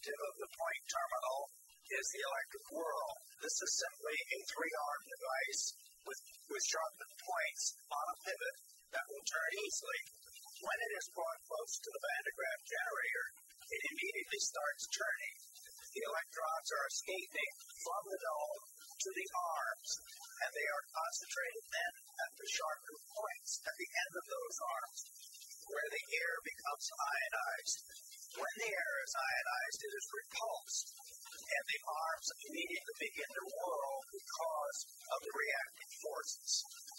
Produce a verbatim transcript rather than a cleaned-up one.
objective of the point terminal is the electric whirl. This is simply a three-armed device with, with sharpened points on a pivot that will turn easily. When it is brought close to the Van de Graaff generator, it immediately starts turning. The electrons are escaping from the dome to the arms, and they are concentrated then at the sharpened points at the end of those arms, where the air becomes ionized. When the air is ionized, it is repulsed, and the arms immediately begin to whirl because of the reacting forces.